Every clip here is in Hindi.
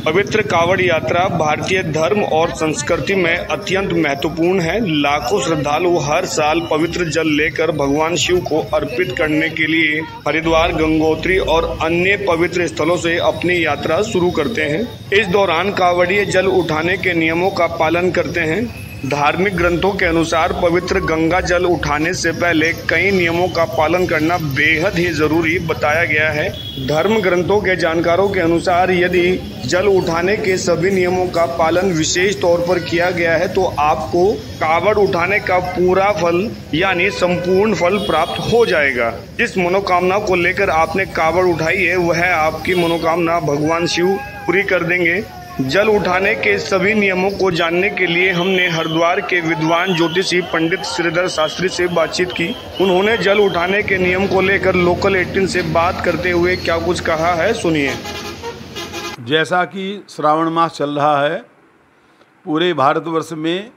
पवित्र कावड़ यात्रा भारतीय धर्म और संस्कृति में अत्यंत महत्वपूर्ण है। लाखों श्रद्धालु हर साल पवित्र जल लेकर भगवान शिव को अर्पित करने के लिए हरिद्वार, गंगोत्री और अन्य पवित्र स्थलों से अपनी यात्रा शुरू करते हैं। इस दौरान कावड़िए जल उठाने के नियमों का पालन करते हैं। धार्मिक ग्रंथों के अनुसार पवित्र गंगा जल उठाने से पहले कई नियमों का पालन करना बेहद ही जरूरी बताया गया है। धर्म ग्रंथों के जानकारों के अनुसार यदि जल उठाने के सभी नियमों का पालन विशेष तौर पर किया गया है तो आपको कावड़ उठाने का पूरा फल यानी संपूर्ण फल प्राप्त हो जाएगा। जिस मनोकामना को लेकर आपने कावड़ उठाई है वह आपकी मनोकामना भगवान शिव पूरी कर देंगे। जल उठाने के सभी नियमों को जानने के लिए हमने हरिद्वार के विद्वान ज्योतिषी पंडित श्रीधर शास्त्री से बातचीत की। उन्होंने जल उठाने के नियम को लेकर लोकल 18 से बात करते हुए क्या कुछ कहा है, सुनिए। जैसा कि श्रावण मास चल रहा है, पूरे भारतवर्ष में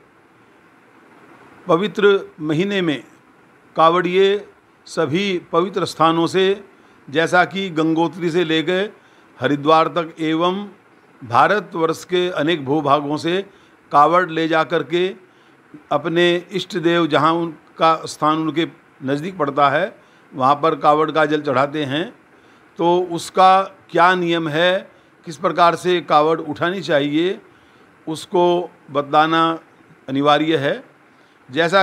पवित्र महीने में कावड़िए सभी पवित्र स्थानों से, जैसा कि गंगोत्री से लेकर हरिद्वार तक एवं भारतवर्ष के अनेक भूभागों से कावड़ ले जा कर के अपने इष्ट देव जहाँ उनका स्थान उनके नज़दीक पड़ता है वहाँ पर कावड़ का जल चढ़ाते हैं। तो उसका क्या नियम है, किस प्रकार से कावड़ उठानी चाहिए, उसको बतलाना अनिवार्य है। जैसा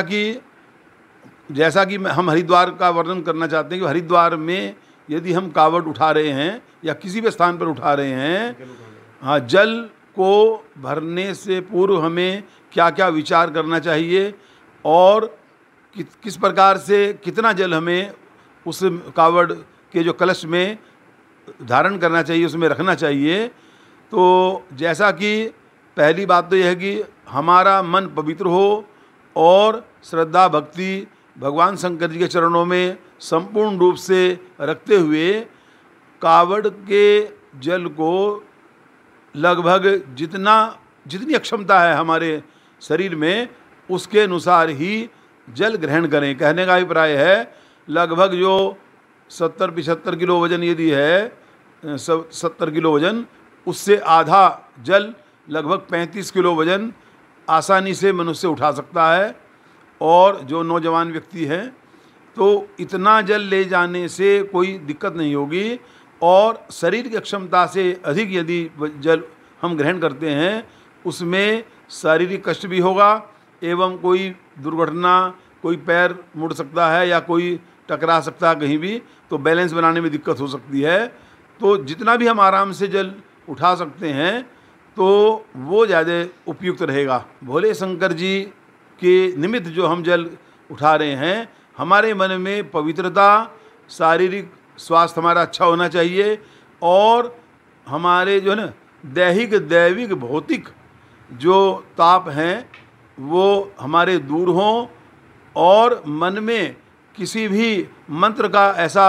कि हम हरिद्वार का वर्णन करना चाहते हैं कि हरिद्वार में यदि हम कावड़ उठा रहे हैं या किसी भी स्थान पर उठा रहे हैं, हाँ, जल को भरने से पूर्व हमें क्या क्या विचार करना चाहिए और किस प्रकार से कितना जल हमें उस कावड़ के जो कलश में धारण करना चाहिए, उसमें रखना चाहिए। तो जैसा कि पहली बात तो यह है कि हमारा मन पवित्र हो और श्रद्धा भक्ति भगवान शंकर जी के चरणों में संपूर्ण रूप से रखते हुए कावड़ के जल को लगभग जितनी अक्षमता है हमारे शरीर में उसके अनुसार ही जल ग्रहण करें। कहने का अभिप्राय है लगभग जो 70-75 किलो वजन यदि है, 70 किलो वजन, उससे आधा जल लगभग 35 किलो वजन आसानी से मनुष्य उठा सकता है। और जो नौजवान व्यक्ति हैं तो इतना जल ले जाने से कोई दिक्कत नहीं होगी। और शरीर की क्षमता से अधिक यदि जल हम ग्रहण करते हैं उसमें शारीरिक कष्ट भी होगा एवं कोई दुर्घटना, कोई पैर मुड़ सकता है या कोई टकरा सकता है कहीं भी, तो बैलेंस बनाने में दिक्कत हो सकती है। तो जितना भी हम आराम से जल उठा सकते हैं तो वो ज़्यादा उपयुक्त रहेगा। भोले शंकर जी के निमित्त जो हम जल उठा रहे हैं, हमारे मन में पवित्रता, शारीरिक स्वास्थ्य हमारा अच्छा होना चाहिए और हमारे जो है ना दैहिक, दैविक, भौतिक जो ताप हैं वो हमारे दूर हों और मन में किसी भी मंत्र का ऐसा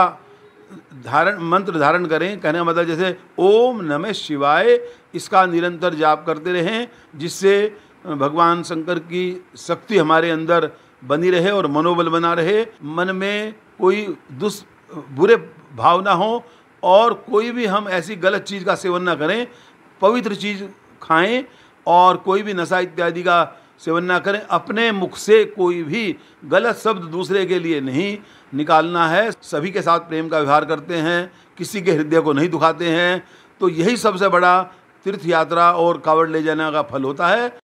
मंत्र धारण करें। कहने का मतलब जैसे ओम नमः शिवाय, इसका निरंतर जाप करते रहें जिससे भगवान शंकर की शक्ति हमारे अंदर बनी रहे और मनोबल बना रहे। मन में कोई बुरे भाव ना हो और कोई भी हम ऐसी गलत चीज़ का सेवन ना करें, पवित्र चीज़ खाएं और कोई भी नशा इत्यादि का सेवन ना करें। अपने मुख से कोई भी गलत शब्द दूसरे के लिए नहीं निकालना है। सभी के साथ प्रेम का व्यवहार करते हैं, किसी के हृदय को नहीं दुखाते हैं। तो यही सबसे बड़ा तीर्थ यात्रा और कावड़ ले जाने का फल होता है।